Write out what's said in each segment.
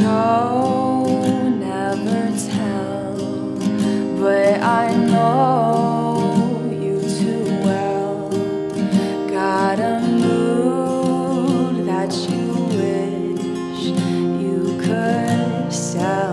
show, never tell, but I know you too well. Got a mood that you wish you could sell.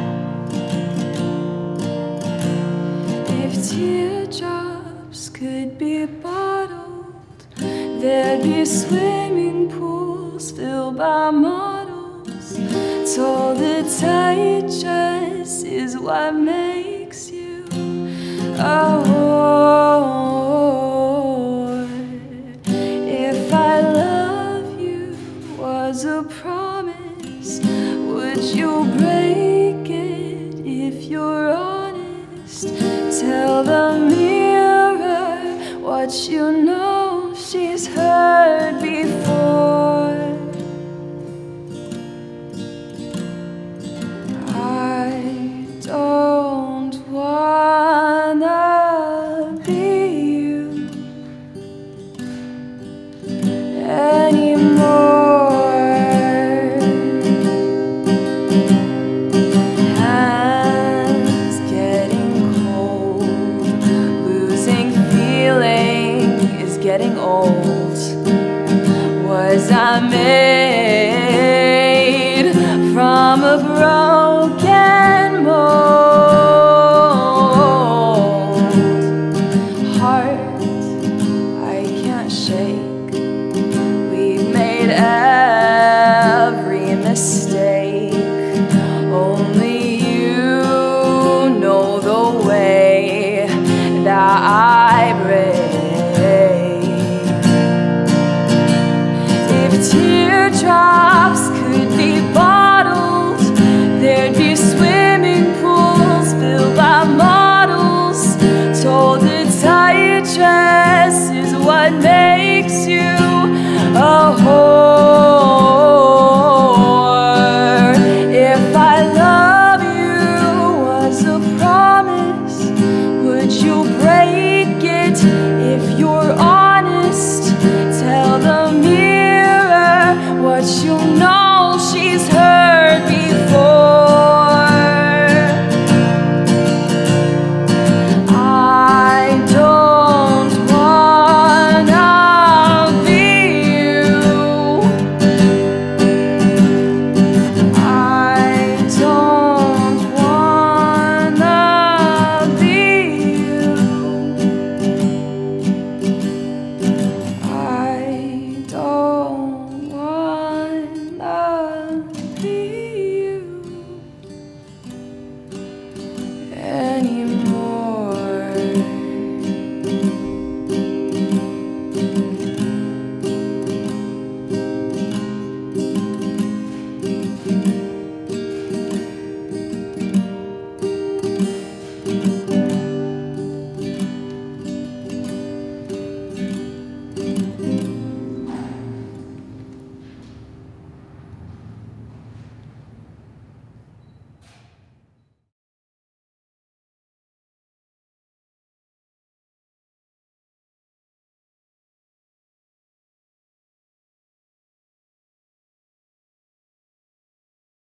If teardrops could be bottled, there'd be swimming pools filled by models. Told the tight dress is what makes you a whore. If I love you was a promise, would you break it if you're honest? Tell the mirror what you know she's heard before. I don't wanna be you anymore. Hands getting cold, losing feeling is getting old. Was I made from a broken